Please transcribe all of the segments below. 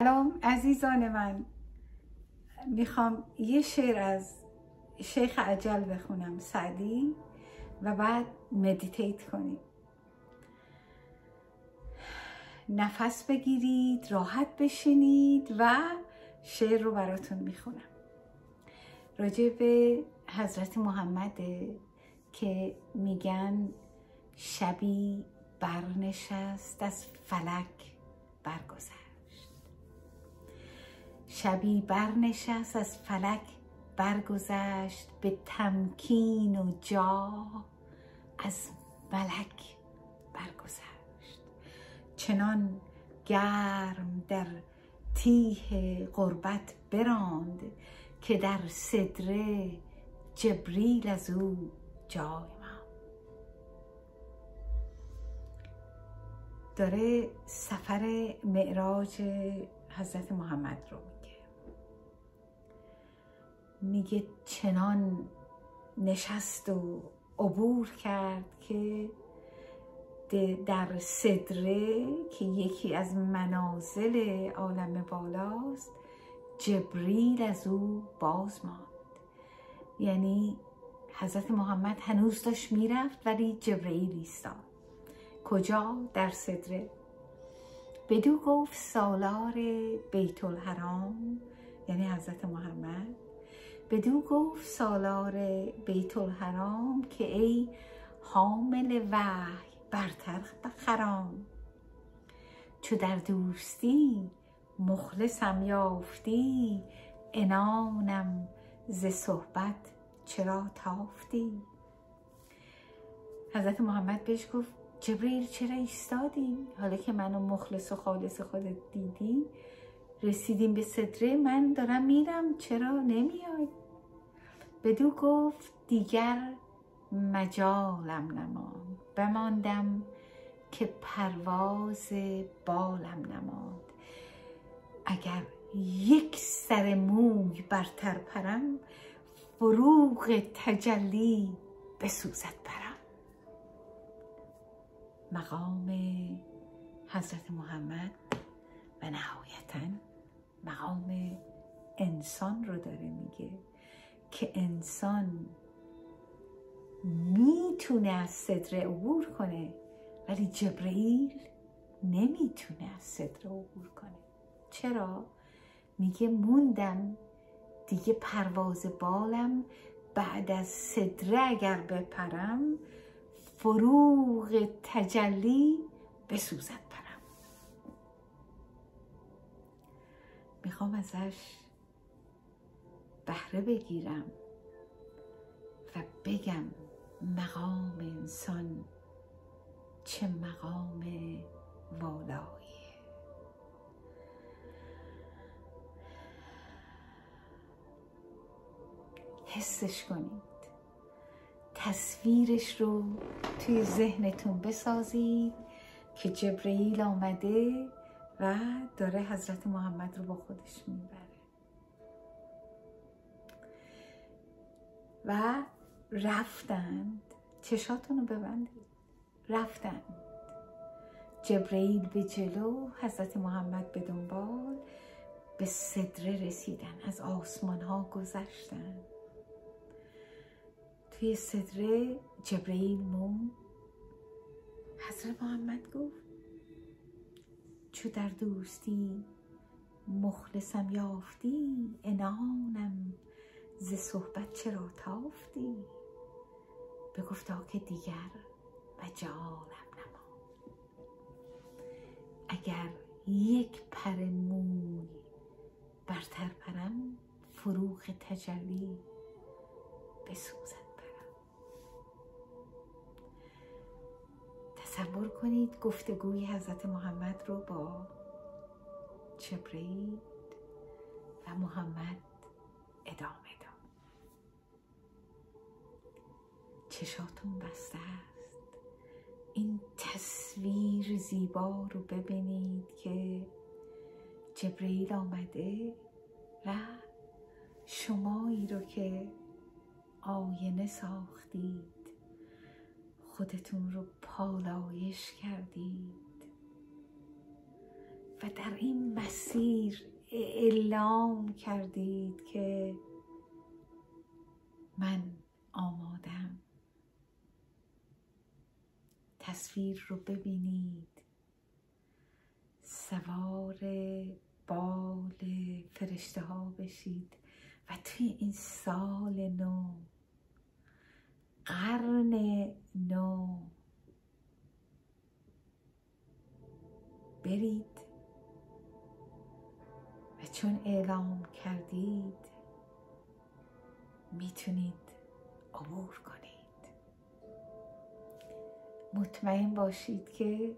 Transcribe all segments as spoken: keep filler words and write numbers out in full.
سلام عزیزان من، میخوام یه شعر از شیخ عجل بخونم، سعدی، و بعد مدیتیت کنیم. نفس بگیرید، راحت بشینید و شعر رو براتون میخونم. راجع به حضرت محمده که میگن شبی برنشست از فلک برگذشت. شبی برنشست از فلک برگذشت، به تمکین و جاه از ملک برگذشت. چنان گرم در تیه غربت براند، که در سدره جبریل از او جای ماند. داره سفر معراج حضرت محمد رو میگه. میگه چنان نشست و عبور کرد که در سدره که یکی از منازل عالم بالاست، جبریل از او باز ماند. یعنی حضرت محمد هنوز داشت میرفت ولی جبرئیل ایستاد. کجا؟ در سدره. بدو گفت سالار بیت الحرام، یعنی حضرت محمد، بدو گفت سالار بیت الحرام که ای حامل وحی برتر خرام. چو در دوستی مخلصم یافتی، عنانم ز صحبت چرا تافتی. حضرت محمد بهش گفت جبریل چرا ایستادی؟ حالا که منو مخلص و خالص خودت دیدی، رسیدیم به سدره، من دارم میرم، چرا نمیای؟ بدو گفت دیگر مجالم نماند، بماندم که پرواز بالم نماند. اگر یک سر موی برتر پرم، فروغ تجلی بسوزد پرم. مقام حضرت محمد و نهایتاً مقام انسان رو داره میگه که انسان میتونه از سدره عبور کنه ولی جبرئیل نمیتونه از سدره عبور کنه. چرا؟ میگه موندم دیگه، پرواز بالم بعد از سدره اگر بپرم، فروغ تجلی بسوزد پرم. میخوام ازش بهره بگیرم و بگم مقام انسان چه مقام والاییه. حسش کنید، تصویرش رو توی ذهنتون بسازید که جبرئیل آمده و داره حضرت محمد رو با خودش میبره و رفتند. چشاتون رو ببندید. رفتند، جبرئیل به جلو، حضرت محمد به دنبال. به سدره رسیدن، از آسمان ها گذشتن. توی سدره جبرئیل موند. حضرت محمد گفت چو در دوستی مخلصم یافتی، عنانم ز صحبت چرا تافتی. بگفتا که دیگر مجالم نماند، اگر یک پر موی برتر پرم، فروغ تجلی بسوزد پرم. تصور کنید گفتگوی حضرت محمد رو با جبرئیل و محمد ادامه داد. چشاتون بسته است. این تصویر زیبا رو ببینید که جبرئیل آمده و شمایی رو که آینه ساختید، خودتون رو پالایش کردید و در این مسیر اعلام کردید که من آمادم. تصویر رو ببینید، سوار بال فرشته ها بشید و توی این سال نو، قرن نو، برید و چون اعلام کردید میتونید عبور کنید. مطمئن باشید که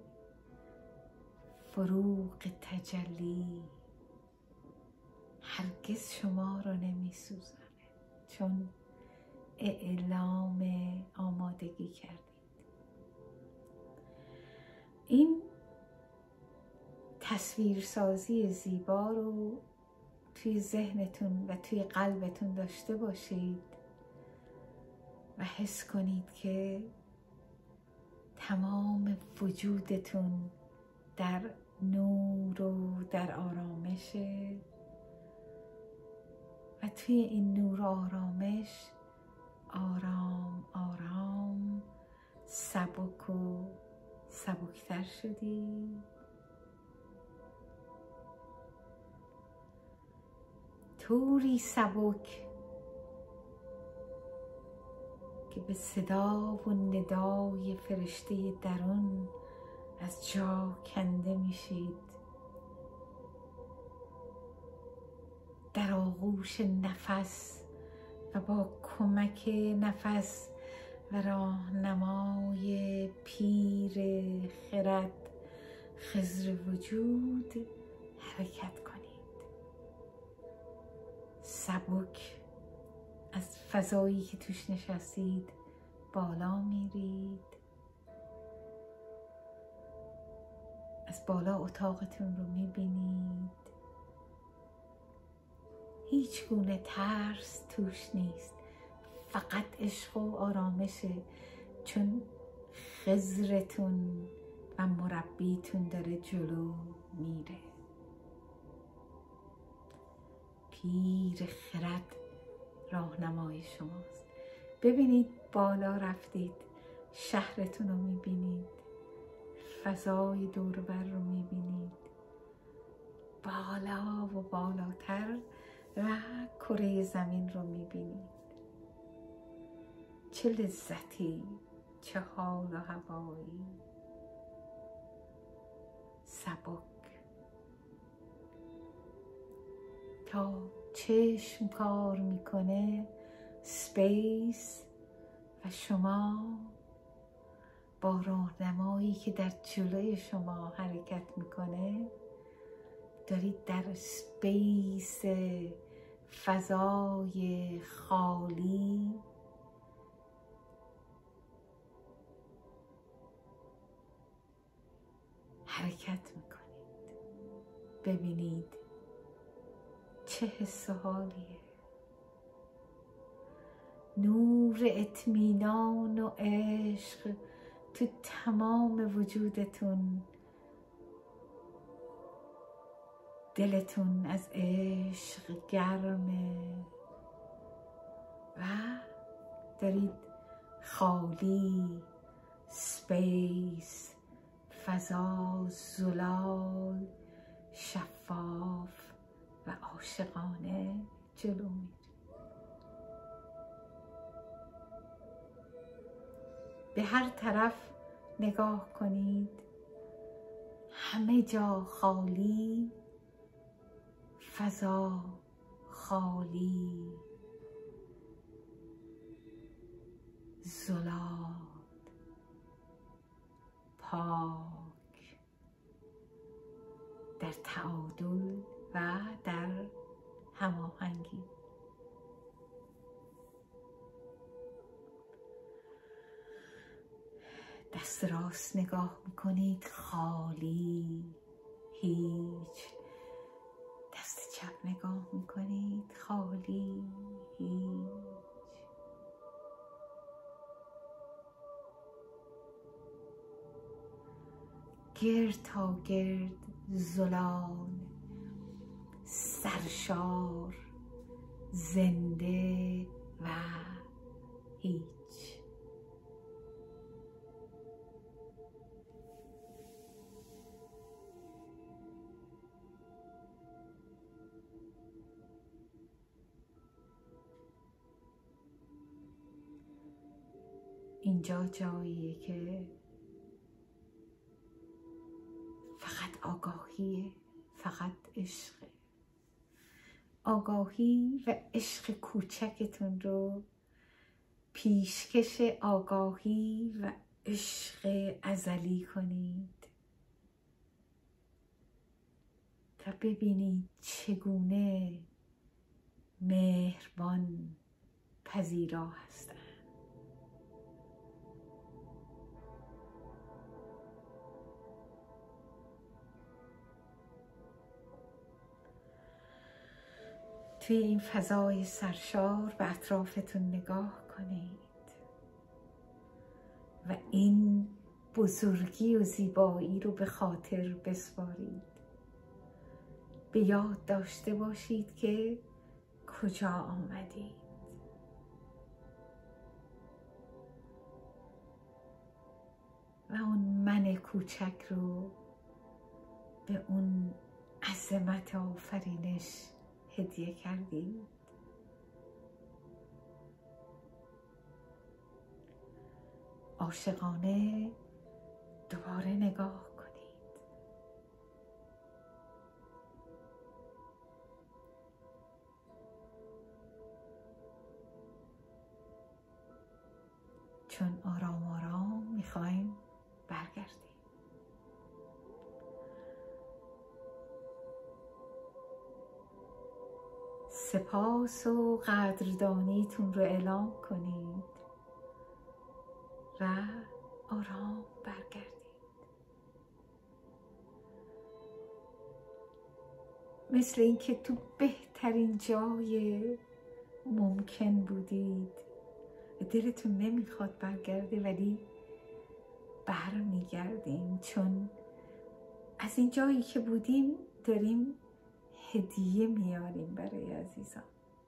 فروغ تجلی هرگز شما رو نمیسوزانه، چون اعلام آمادگی کردید. این تصویرسازی زیبا رو توی ذهنتون و توی قلبتون داشته باشید و حس کنید که تمام وجودتون در نور و در آرامشه و توی این نور و آرامش آرام آرام سبک و سبکتر شدی. طوری سبک که به صدا و ندای فرشته درون از جا کنده میشید. در آغوش نفس و با کمک نفس و راهنمای پیر خرد خضر وجود حرکت کنید. سبک از فضایی که توش نشستید بالا میرید. از بالا اتاقتون رو میبینید. هیچ گونه ترس توش نیست، فقط عشق و آرامشه، چون خضرتون و مربیتون داره جلو میره. پیر خرد راهنمای شماست. ببینید بالا رفتید، شهرتون رو میبینید، فضای دور بر رو میبینید، بالا و بالاتر و کره زمین رو میبینید. چه لذتی، چه حال و هوایی سبک. تا چشم کار میکنه سپیس و شما با راهنمایی که در جلوی شما حرکت میکنه دارید در سپیس فضای خالی حرکت میکنید. ببینید چه حس و حالیه. نور اطمینان و عشق تو تمام وجودتون. دلتون از عشق گرمه و دارید خالی، سپیس، فضا، زلال، شفاف و عاشقانه جلو میرید. به هر طرف نگاه کنید، همه جا خالی، فضا خالی، زلال، پاک، در تعادل و در هماهنگی. دست راست نگاه میکنید، خالی، هیچ. دست چپ نگاه میکنید، خالی، هیچ. گرد تا گرد زلال سرشار زنده و هیچ. اینجا جاییه که فقط آگاهیه، فقط عشقه. آگاهی و عشق کوچکتون رو پیشکش آگاهی و عشق ازلی کنید تا ببینید چگونه مهربان پذیرا هستند. توی این فضای سرشار به اطرافتون نگاه کنید و این بزرگی و زیبایی رو به خاطر بسپارید. به یاد داشته باشید که کجا آمدید. و اون من کوچک رو به اون عظمت آفرینش هدیه کردید. عاشقانه دوباره نگاه کنید. چون آرام آرام میخوایم برگردیم. سپاس و قدردانیتون رو اعلام کنید و آرام برگردید. مثل اینکه تو بهترین جای ممکن بودید. دلتون نمیخواد برگرده ولی برمیگردیم، چون از این جایی که بودیم داریم هدیه میاریم برای عزیزان.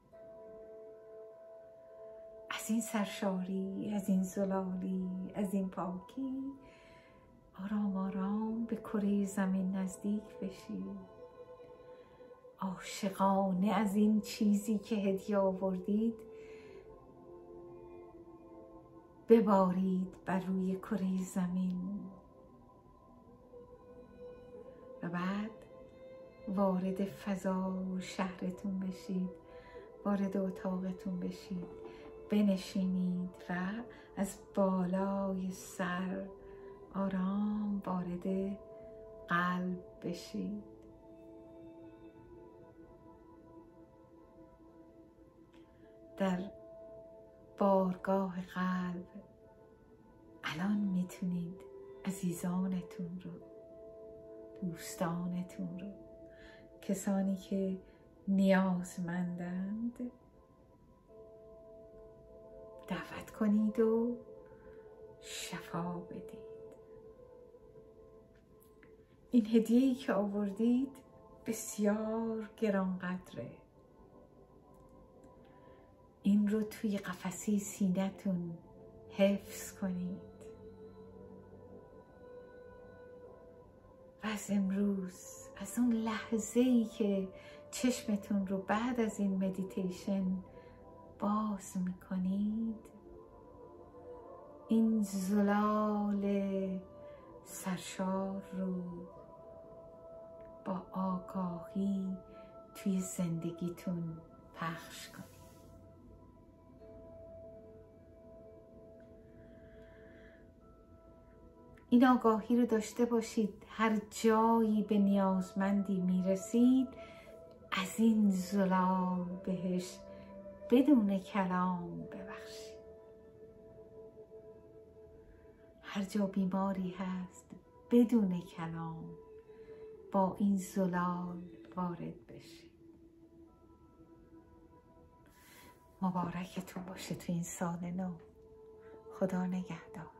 از این سرشاری، از این زلالی، از این پاکی آرام آرام به کره زمین نزدیک بشید. عاشقانه از این چیزی که هدیه آوردید ببارید بر روی کره زمین و بعد وارد فضا و شهرتون بشید، وارد اتاقتون بشید، بنشینید و از بالای سر آرام وارد قلب بشید. در بارگاه قلب الان میتونید عزیزانتون رو، دوستانتون رو، کسانی که نیازمندند دعوت کنید و شفا بدید. این هدیه‌ای که آوردید بسیار گرانقدره. این رو توی قفسه سینه‌تون حفظ کنید و از امروز، از اون لحظه‌ای که چشمتون رو بعد از این مدیتیشن باز میکنید، این زلال سرشار رو با آگاهی توی زندگیتون پخش کنید. این آگاهی رو داشته باشید هر جایی به نیازمندی میرسید از این زلال بهش بدون کلام ببخشید. هر جا بیماری هست بدون کلام با این زلال وارد بشید. مبارکتون باشه تو این سال نو. خدا نگهدار.